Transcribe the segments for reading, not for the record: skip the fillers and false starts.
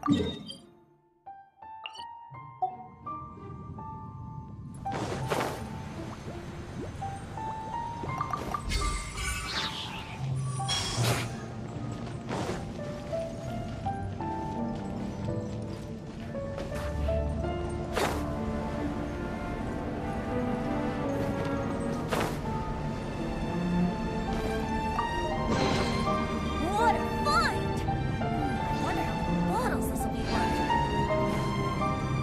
What a find! I wonder how many bottles this will be worth.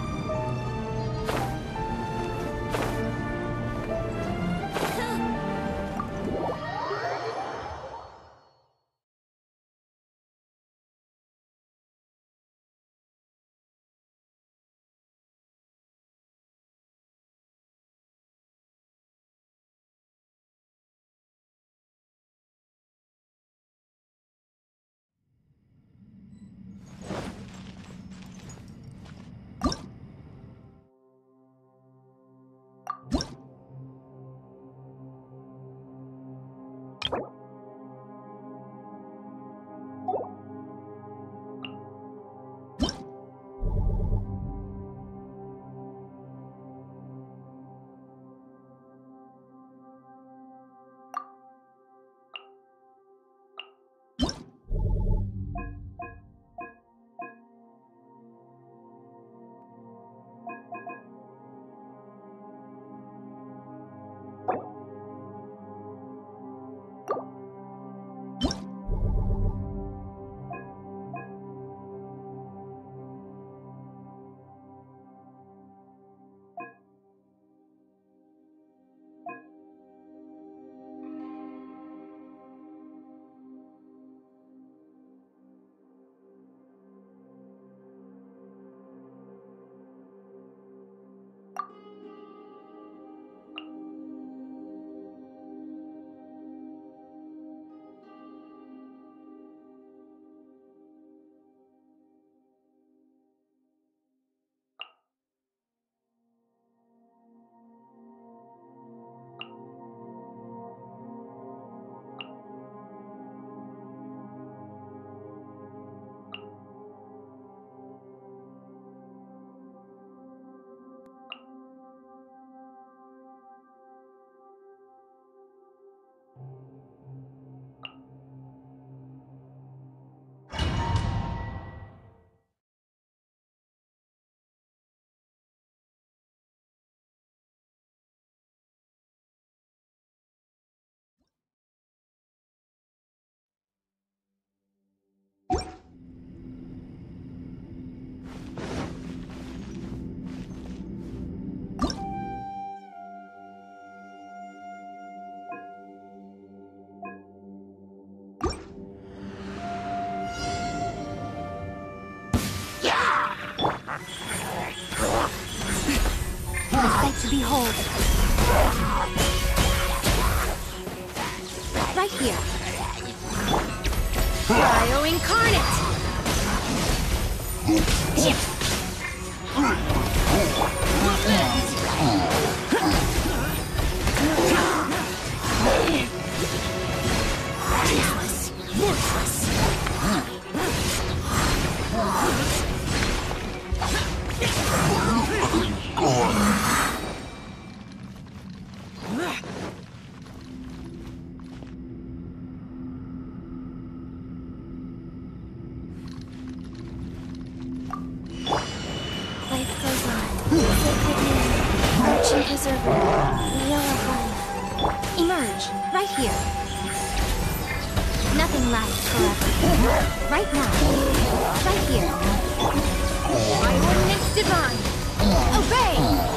To behold. Right here. Cryo Incarnate! Life goes on. Sacred name. Arching preserver. Leola. Emerge. Right here. Nothing lasts forever. Right now. Right here. My ordinance divine. Obey!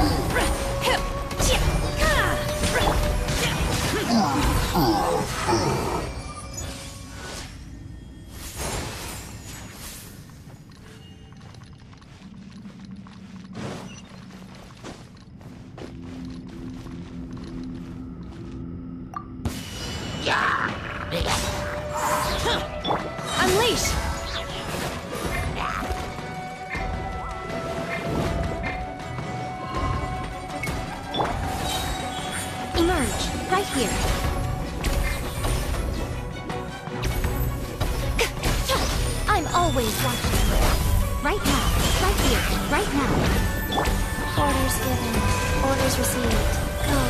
Unleash! Emerge, right here. I'm always watching. Right now. Right here. Right now. Orders given. Orders received. Go.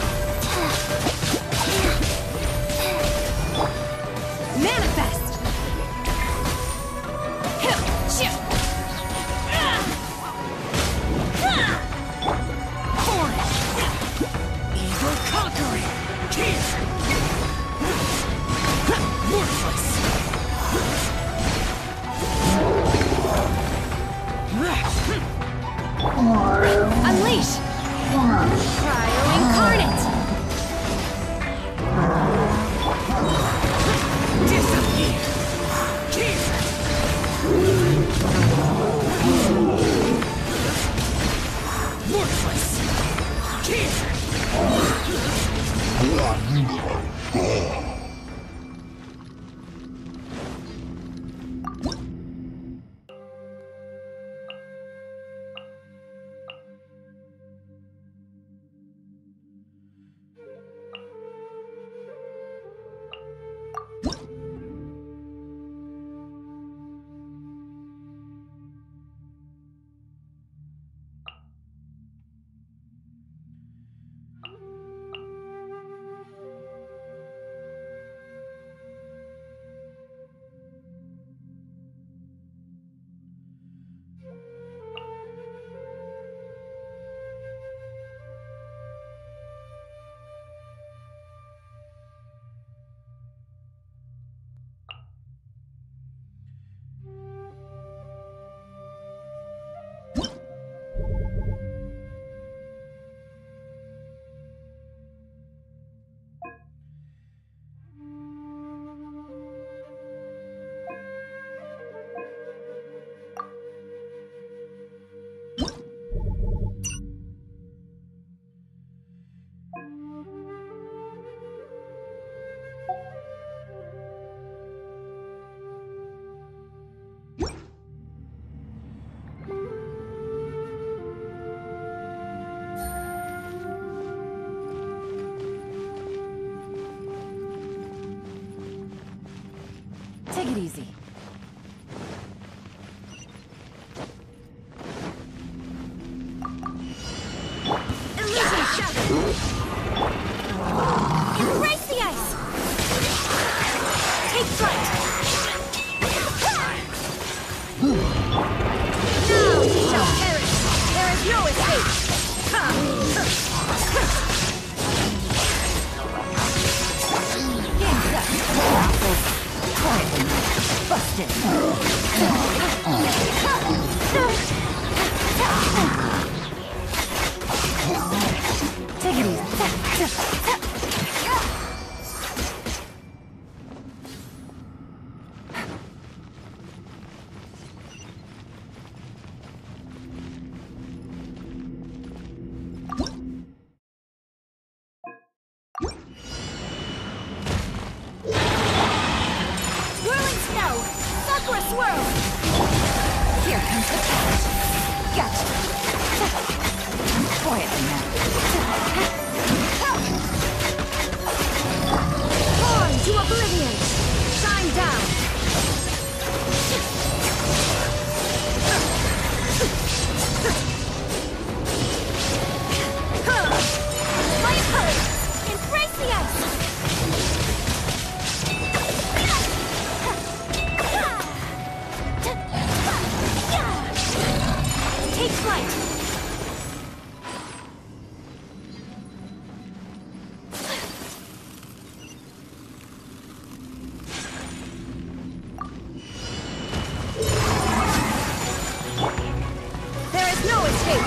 Manifest! Evil conquering! Tears! Worthless! Unleash! Cryo incarnate! Disappear! Tears! Worthless! Tears! Take it easy. Illusion shattered! Embrace the ice! Take flight! Now you shall perish! There is no escape! Game set! Quietly. Busted. Take it easy. Whirling snow! Sakura swirl! Here comes the challenge. Gotcha. Quietly now. Born to oblivion! Shine down! My opponent! Embrace the ice! Take flight! There is no escape!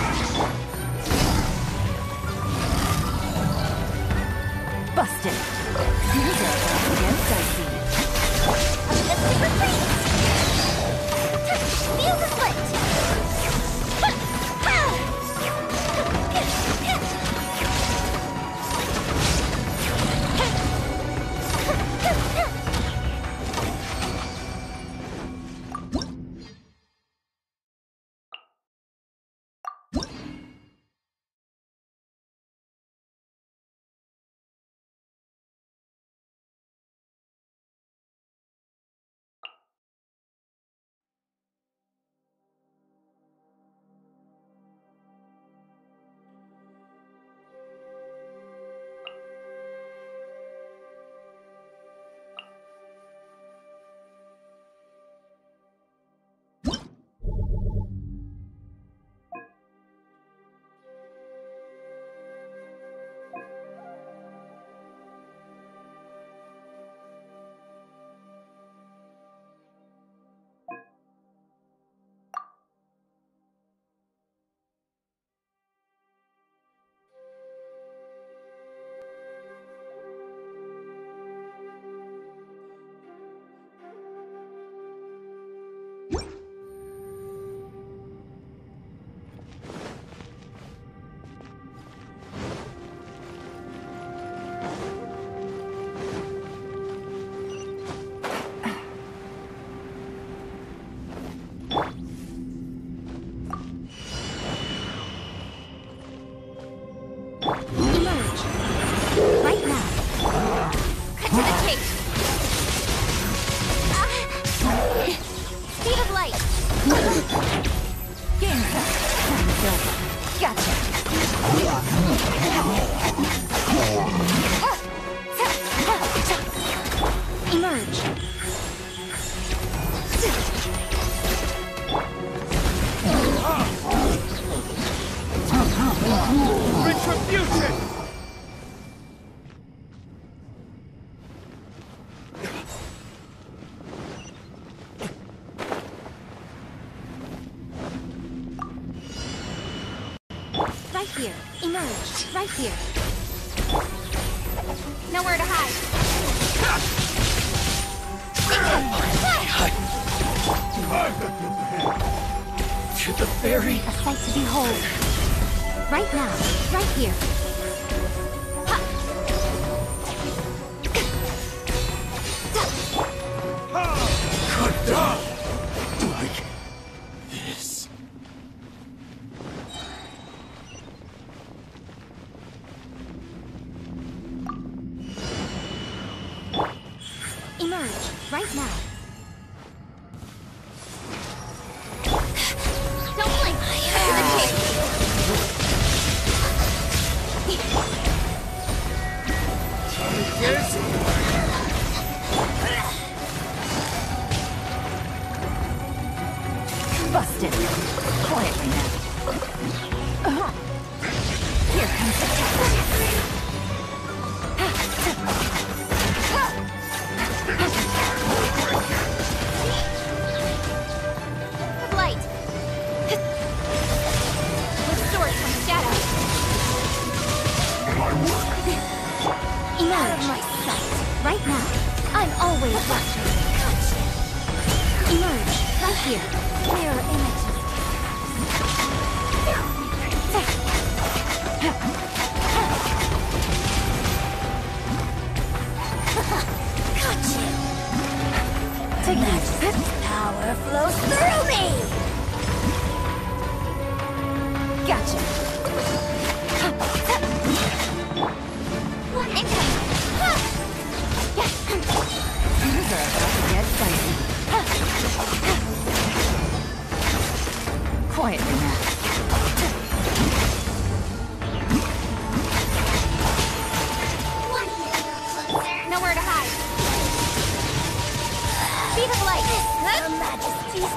Busted! These are against I see. The super freeze! Feel the split! Gotcha. Emerge. Retribution! Right here. Emerge. Right here. Nowhere to hide. To the very A sight to behold. Right now. Right here. could die like this. Emerge. Right now. Don't blink. Yes? Busted. Quietly now. Here comes the light. With sword comes shadow. Emerge. Out of my sight. Right now. I'm always watching. Emerge. Right here. Mirror images. Gotcha. Take that. Power flows through me. Gotcha. Incoming. Things are about to get spicy. Quietly now. Nowhere to hide. Speed of light. Her Majesty's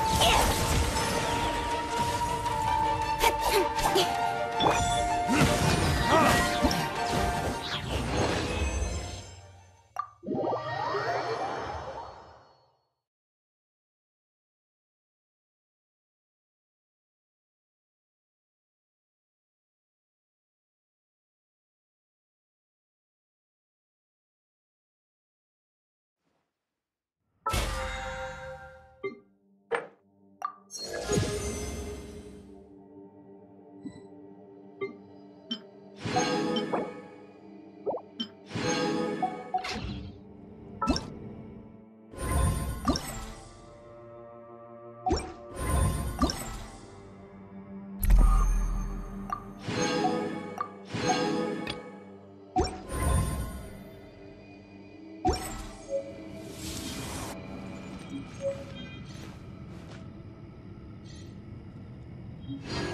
gift.